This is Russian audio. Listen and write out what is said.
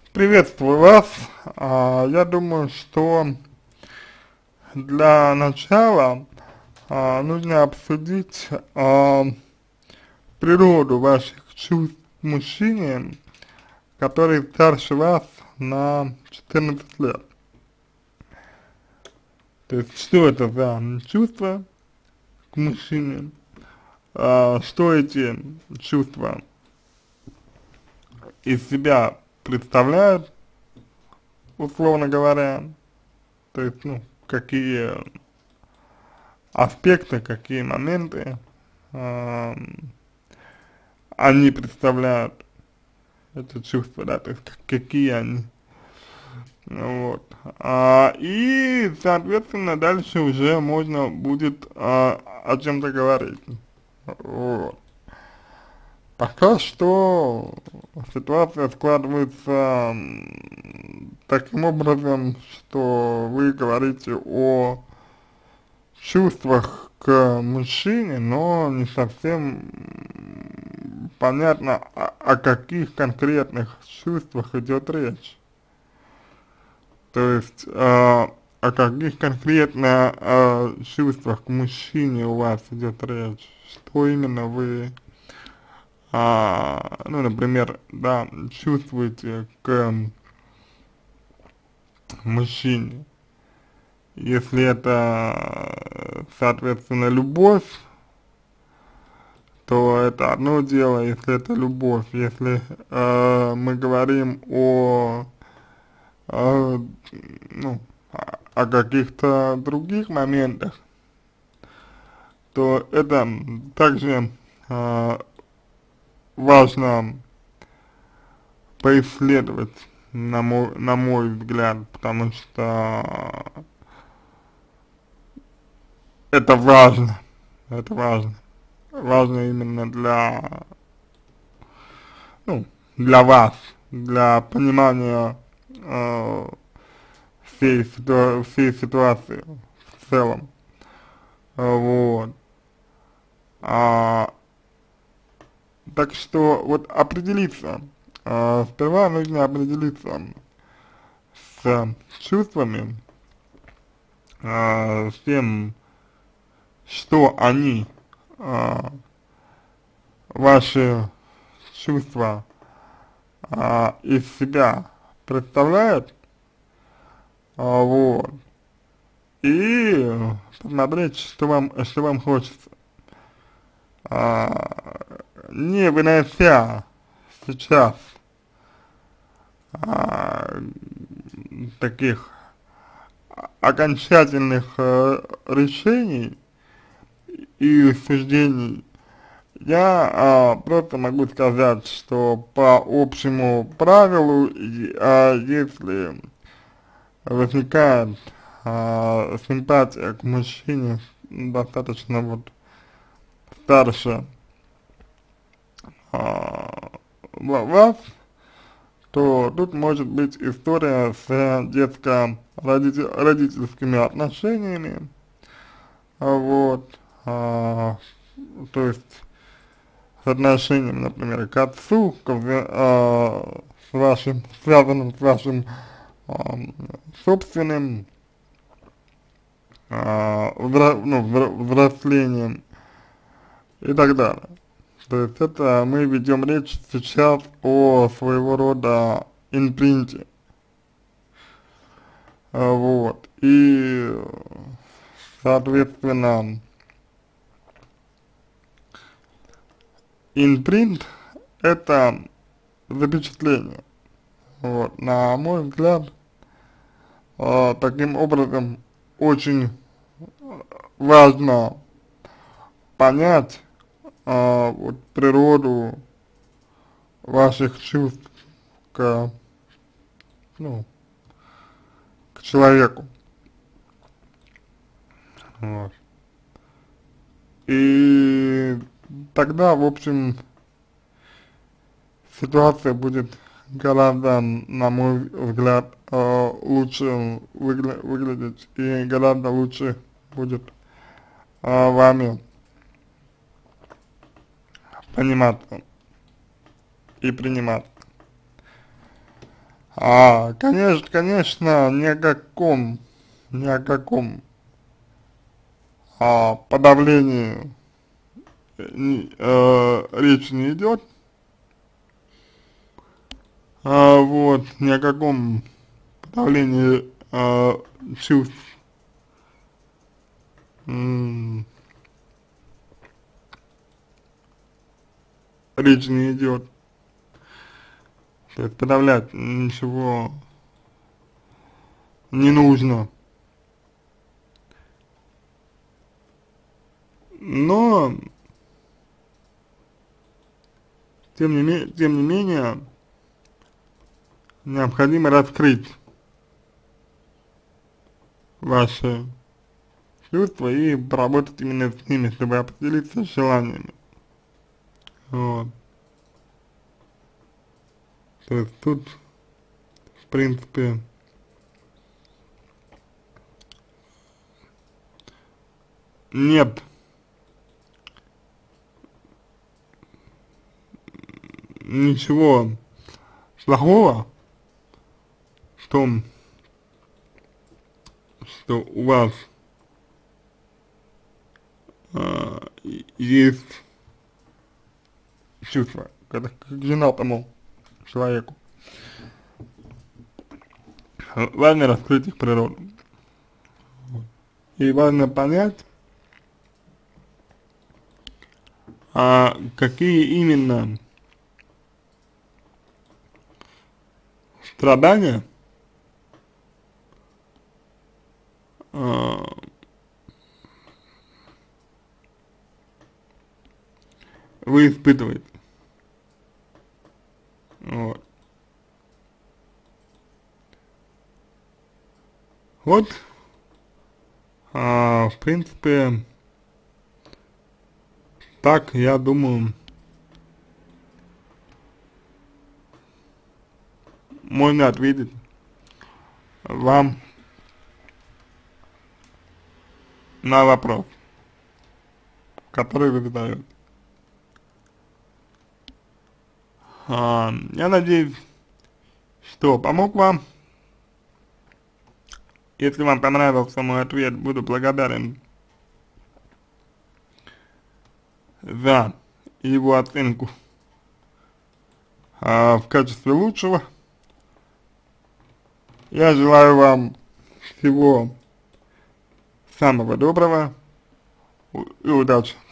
Приветствую вас. Я думаю, что для начала нужно обсудить природу ваших чувств к мужчине, который старше вас на 14 лет. То есть, что это за чувства к мужчине, что эти чувства из себя представляют, условно говоря, то есть, ну, какие аспекты, какие моменты э, они представляют, это чувство, да, то есть какие они, вот. И, соответственно, дальше уже можно будет о чем-то говорить, вот. Пока что ситуация складывается таким образом, что вы говорите о чувствах к мужчине, но не совсем понятно, о каких конкретных чувствах идет речь. То есть, о каких конкретно чувствах к мужчине у вас идет речь. Что именно вы, ну, например, да, чувствуете к мужчине. Если это, соответственно, любовь, то это одно дело, если это любовь. Если мы говорим ну, о каких-то других моментах, то это также важно поисследовать, на мой взгляд, потому что это важно, это важно. Важно именно ну, для вас, для понимания э, всей ситуации в целом. Вот. А, так что вот определиться, сперва нужно определиться с чувствами, с тем, что они, ваши чувства из себя представляют, вот, и посмотреть, что вам хочется, не вынося сейчас а, таких окончательных решений и суждений. Я просто могу сказать, что по общему правилу, если возникает симпатия к мужчине достаточно вот старше вас, то тут может быть история с детско-родительскими отношениями, вот, то есть с отношением, например, к отцу, с вашим, связанным с вашим собственным взрослением и так далее. То есть это мы ведем речь сейчас о своего рода импринте, вот, и, соответственно, импринт это запечатление, вот, на мой взгляд, таким образом очень важно понять вот природу ваших чувств к, ну, к человеку, вот. И тогда, в общем, ситуация будет гораздо, на мой взгляд, лучше выглядеть и гораздо лучше будет вами пониматься и приниматься. Конечно, ни о каком подавлении речь не идет. Вот, ни о каком подавлении чувств речь не идет. То есть подавлять ничего не нужно. Но, тем не менее, необходимо раскрыть ваши чувства и поработать именно с ними, чтобы определиться с желаниями. Вот. То есть тут, в принципе, нет ничего плохого в том, что у вас есть чувства к женатому человеку. Важно раскрыть их природу. И важно понять, какие именно страдания вы испытываете. Вот. Вот, в принципе, так, я думаю, можно ответить вам на вопрос, который вы задаете. Я надеюсь, что помог вам. Если вам понравился мой ответ, буду благодарен за его оценку в качестве лучшего. Я желаю вам всего самого доброго и удачи.